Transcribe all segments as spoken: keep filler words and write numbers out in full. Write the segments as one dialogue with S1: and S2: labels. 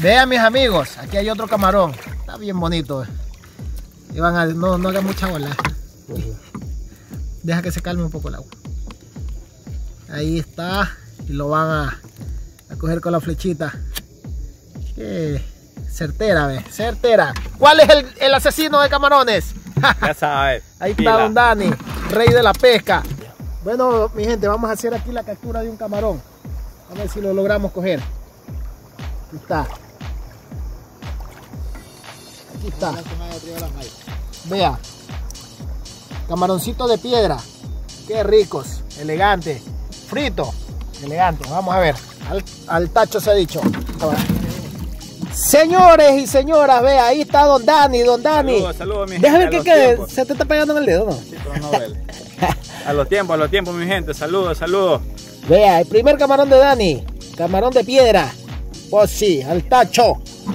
S1: Vean mis amigos, aquí hay otro camarón. Está bien bonito. Y van a, no, no hagan mucha bola. Deja que se calme un poco el agua. Ahí está. Y lo van a, a coger con la flechita. Qué certera, ve. Certera. ¿Cuál es el, el asesino de camarones?
S2: Ya sabes.
S1: Ahí está don Dani, rey de la pesca. Bueno, mi gente, vamos a hacer aquí la captura de un camarón. A ver si lo logramos coger. Aquí está. Aquí está. Vea. Camaroncito de piedra. Qué ricos. Elegante. Frito. Elegante. Vamos a ver. Al, al tacho se ha dicho. Señores y señoras, vea, ahí está don Dani, don Dani.
S2: Saludos, saludos, mi gente.
S1: Déjame que quede. Se te está pegando en el dedo, ¿no?
S2: Sí, pero no duele. A los tiempos, a los tiempos, mi gente. Saludos, saludos.
S1: Vea, el primer camarón de Dani. Camarón de piedra. Pues sí, al tacho.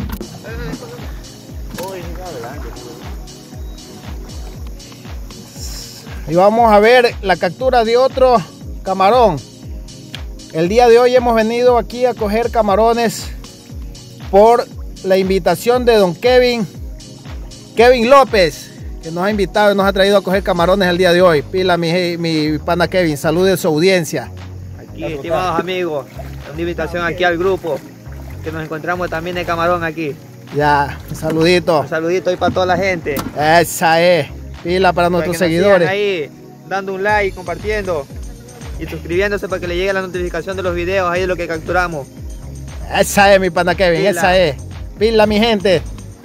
S1: Y vamos a ver la captura de otro camarón. El día de hoy hemos venido aquí a coger camarones por la invitación de don Kevin Kevin López, que nos ha invitado y nos ha traído a coger camarones el día de hoy. Pila mi, mi pana Kevin, salude a su audiencia.
S3: Aquí, estimados amigos, una invitación aquí al grupo, que nos encontramos también de camarón aquí.
S1: Ya, un saludito.
S3: Un saludito ahí para toda la gente.
S1: Esa es, pila para nuestros
S3: para que nos
S1: seguidores.
S3: sigan ahí, dando un like, compartiendo y suscribiéndose para que le llegue la notificación de los videos ahí de lo que capturamos.
S1: Esa es mi pana Kevin, pila. Esa es. Pila mi gente.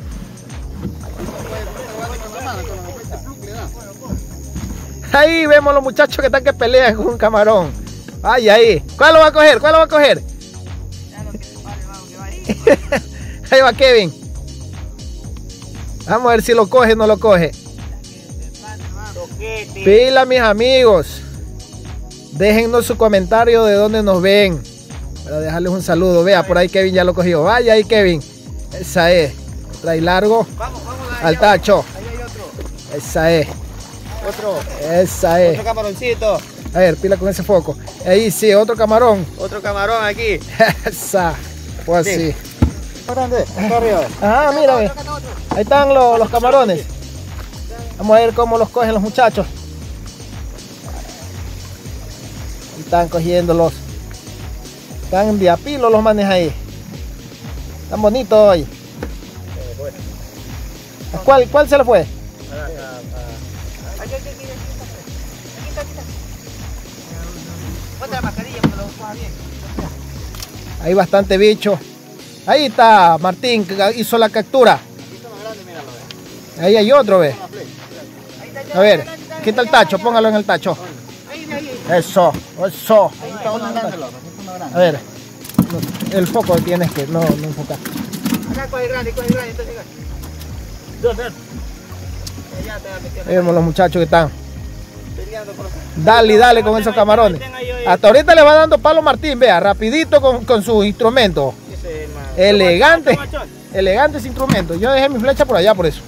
S1: Ahí vemos los muchachos que están que pelean con un camarón. Ay, ahí. ¿Cuál lo va a coger? ¿Cuál lo va a coger? Ahí va Kevin. Vamos a ver si lo coge o no lo coge. Pila mis amigos. Déjennos su comentario de dónde nos ven. Para dejarles un saludo. Vea, por ahí Kevin ya lo cogió. Vaya ahí Kevin. Esa es. Trae largo.
S3: Vamos, vamos,
S1: al tacho.
S3: Ahí hay otro.
S1: Esa es.
S3: Otro.
S1: Esa es.
S3: Otro camaroncito.
S1: A ver, pila con ese foco. Ahí sí, otro camarón.
S3: Otro camarón aquí.
S1: Esa. Pues sí.
S3: Grande. Acá arriba.
S1: Ajá, mira, ve. Ahí están los, los camarones. Vamos a ver cómo los cogen los muchachos. Ahí están cogiéndolos. Están de a pilo los manes ahí. Están bonitos hoy. ¿Cuál, cuál se le fue?
S3: Aquí, aquí, aquí, aquí está, aquí está. Ponte la mascarilla para que lo coja bien.
S1: Hay bastante bicho. Ahí está Martín, que hizo la captura. Ahí hay otro, ve. A ver, quita el tacho, póngalo en el tacho. Eso, eso. A ver, el foco tienes que, no, no enfocar.
S3: Acá coge grande, coge grande, entonces acá.
S1: Ahí vemos los muchachos que están. Dale, dale con esos camarones. Hasta ahorita le va dando palo Martín, vea, rapidito con, con su instrumento. Elegante, elegante ese instrumento. Yo dejé mi flecha por allá por eso.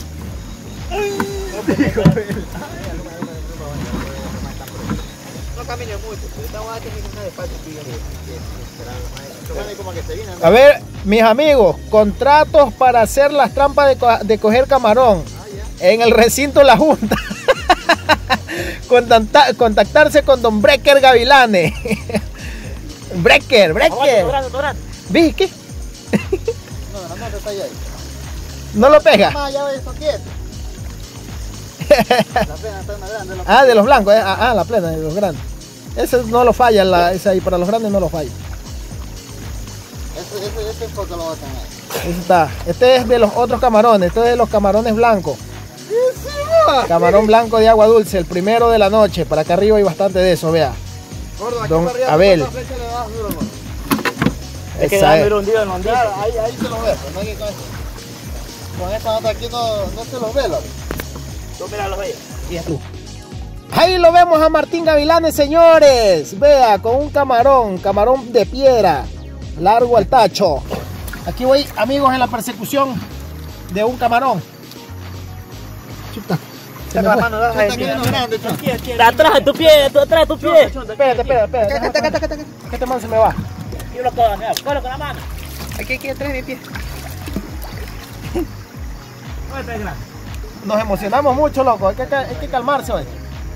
S3: No camine mucho, estamos a tener una despacio.
S1: A ver, mis amigos, contratos para hacer las trampas de, co de coger camarón en el recinto La Junta. Contacta contactarse con don Brecker Gavilanes. Brecker, Brecker. ¿Ves qué? No lo pega. Ah, de los blancos. Eh. Ah, la plena de los grandes. Ese no lo falla, la, ese ahí para los grandes no lo falla.
S4: Ese, ese, ese enfoque lo va a tener.
S1: Ese está. Este es de los otros camarones. Este es de los camarones blancos. Camarón blanco de agua dulce, el primero de la noche. Para acá arriba hay bastante de eso, vea.
S4: Gordo,
S1: don Abel.
S4: Es que
S1: Esa es.
S4: un día, no, claro, ahí, ahí se lo ve, pero no hay que con, con esta nota aquí no, no se los ve, loco.
S3: Tú míralos ahí.
S1: Ahí lo vemos a Martín Gavilanes, señores. Vea, con un camarón, camarón de piedra, largo al tacho. Aquí voy, amigos, en la persecución de un camarón. Chuta.
S3: Saca la mano, dale.
S4: Está
S3: atrás de tu pie, atrás de tu pie.
S1: Espérate, espérate, espérate. Que este man se me va.
S3: Yo lo puedo hacer, cógelo con la mano. Aquí, aquí atrás de mi pie.
S1: Nos emocionamos mucho, loco. Hay que, hay que calmarse hoy.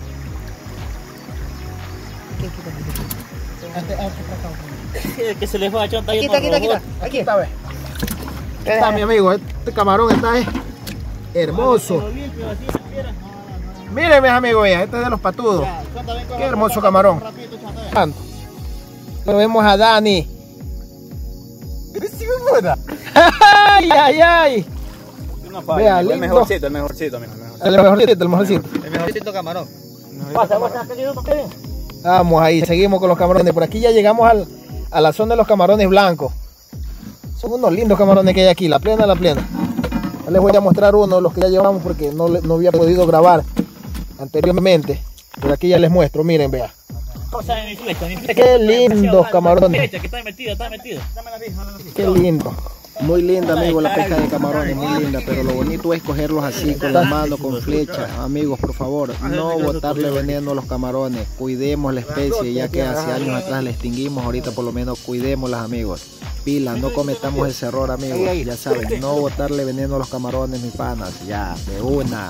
S5: Que se le fue a chonta.
S3: Aquí está, aquí está, aquí está.
S1: Aquí está, ve. Aquí está, mi amigo. Este camarón está eh, hermoso. Miren, mis amigos, vean, este es de los patudos. Qué hermoso camarón. Lo vemos a Dani. Ay, ay, ay.
S2: No falla,
S1: Vea,
S2: el
S1: lindo.
S2: mejorcito, el mejorcito, mira, el mejorcito.
S1: El mejorcito, el mejorcito.
S3: El mejorcito camarón.
S5: Pasa, pasa, ¿qué quedó?
S1: Vamos ahí, seguimos con los camarones. Por aquí ya llegamos al, a la zona de los camarones blancos. Son unos lindos camarones que hay aquí, la plena, la plena. Ya les voy a mostrar uno de los que ya llevamos porque no, no había podido grabar anteriormente. Pero aquí ya les muestro, miren, vea.
S5: Cosa de mi flecha, mi flecha.
S1: Qué lindos camarones.
S5: Que está metida, está metida.
S1: Qué lindo. Muy linda, amigo, la pesca de camarones, muy linda, pero lo bonito es cogerlos así, con la mano, con flecha. Amigos, por favor, no botarle veneno a los camarones. Cuidemos la especie, ya que hace años atrás la extinguimos, ahorita por lo menos cuidémoslas, amigos. Pila, no cometamos ese error, amigos. Ya saben, no botarle veneno a los camarones, mis panas. Ya, de una.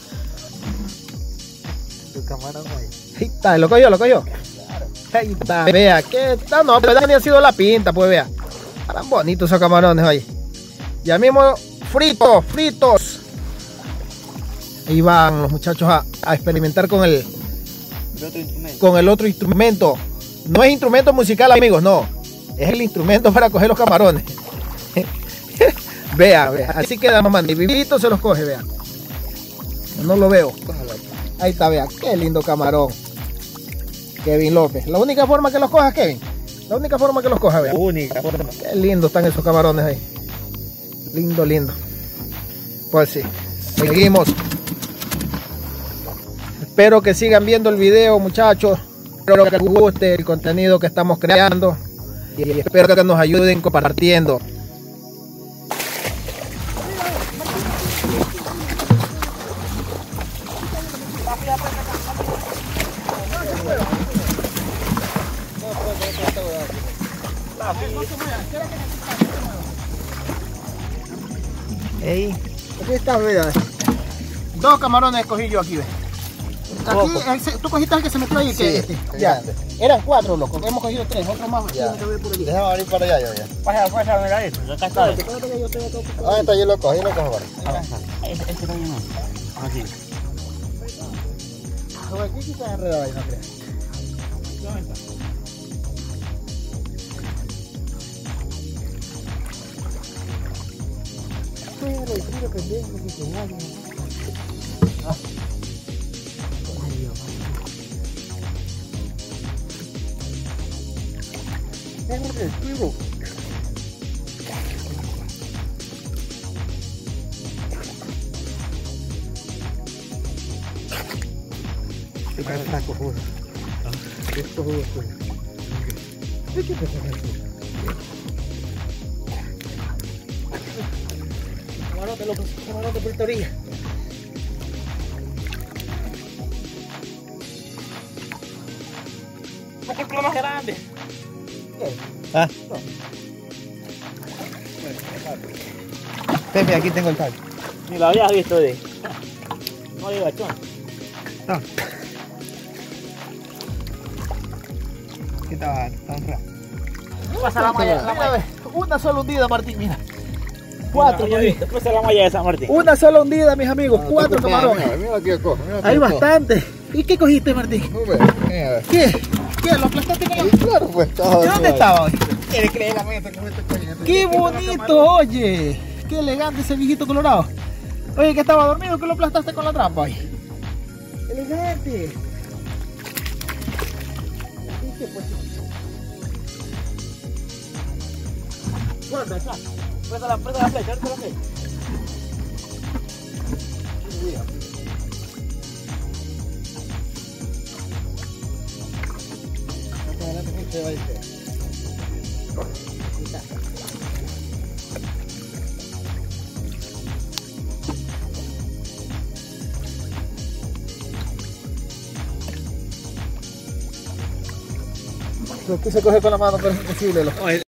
S1: Ahí está, lo cogió, lo cogió. Ahí está, vea, que está, no, pero Dani ha sido la pinta, pues vea. Tan bonitos esos camarones ahí. Ya mismo fritos, fritos. Ahí van los muchachos a, a experimentar con el, con el otro instrumento. No es instrumento musical, amigos, no. Es el instrumento para coger los camarones. Vea, vea. Así queda, mamá. Ni vivito se los coge, vea. No lo veo. Ahí está, vea. Qué lindo camarón. Kevin López. La única forma que los coja, Kevin. La única forma que los coja, vea.
S3: Única.
S1: Qué lindo están esos camarones ahí. Lindo, lindo. Pues sí. Seguimos. Espero que sigan viendo el video, muchachos. Espero que les guste el contenido que estamos creando. Y espero que nos ayuden compartiendo.
S3: Ey.
S1: Aquí está, mira. Dos camarones escogí yo aquí, ve. Aquí, el, tú cogiste el que se metió ahí,
S4: Sí,
S1: que este.
S4: el
S1: Ya.
S4: grande.
S1: Eran cuatro, loco. Hemos cogido tres, otro más.
S4: Ya.
S1: Aquí, por allí.
S4: Déjame abrir para allá, yo ya.
S5: Pasa, pasa, mira eso. Acá está.
S1: Espérate, espérate que yo estoy acá.
S4: Ah, está, yo lo cojo, yo lo cojo, vale.
S5: Este este también no. Así.
S1: Ah, aquí quizás enredado ahí, no creas. Pero el frío que tengo, que se vaya. Ah. Ay, Dios mío. Es el frío. Este cara está cojudo. Es cojudo, pues. ¿De qué te pasa aquí? Camarote, loco, camarote por esta orilla.
S5: ¿Por qué más grande?
S3: Ah. Pepe, aquí tengo el tal.
S5: Ni lo habías visto de. No hay gachón.
S3: No. ¿Qué estaba? Estaba enredado.
S5: Pasa la malla, la
S1: Mira,
S5: malla.
S1: ve, una sola hundida, Martín, mira. Cuatro,
S5: Mira,
S1: Martín.
S5: Pasa la malla de San Martín.
S1: Una sola hundida, mis amigos. Cuatro
S4: Mira,
S1: camarones.
S4: Mira, mira aquí yo cojo, mira aquí
S1: Hay
S4: yo cojo.
S1: bastante. ¿Y qué cogiste, Martín?
S4: No ve, mira.
S1: ¿Qué? ¿Qué? ¿Lo aplastaste con la...
S4: Y claro, pues estaba.
S1: ¿De dónde estaba hoy?
S3: ¿Quieres creer la meta con este coño?
S1: ¡Qué bonito, oye! ¡Qué elegante ese viejito colorado! Oye, que estaba dormido, que lo aplastaste con la trampa hoy. ¡Elegante!
S5: Suelta, suelta. Presta la, presta la flecha, presta la flecha.
S1: Lo quise coger con la mano, pero es imposible. Lo...